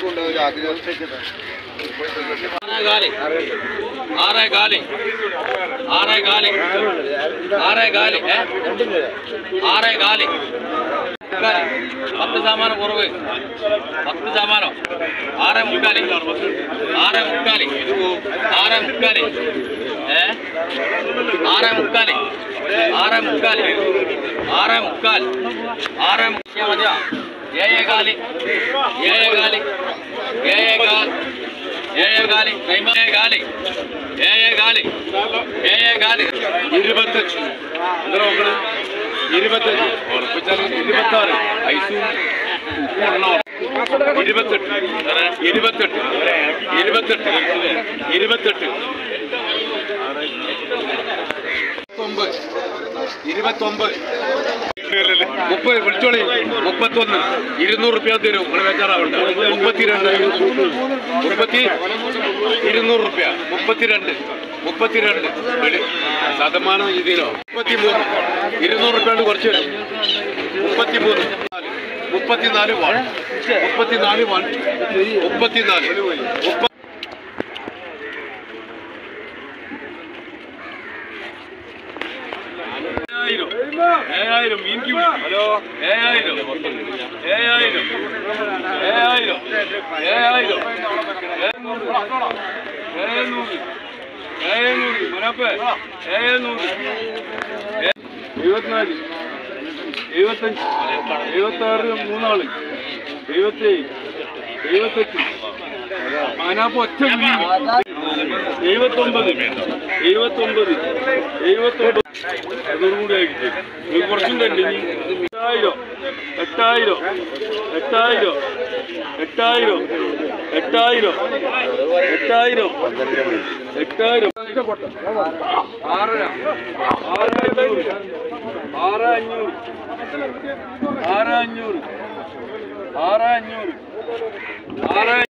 പത്ത് ശതമാനം കുറവ് 10 ശതമാനം 6.3 6.3 മതിയാ 7.4 വിളിച്ചോളി 31 200 രൂപ തരും ബേജാറാവണ്ട 32 ശതമാനം ഇതിനോ 33 200 രൂപ കുറച്ച് വരും 34 കുറച്ചും തന്നെ 6.500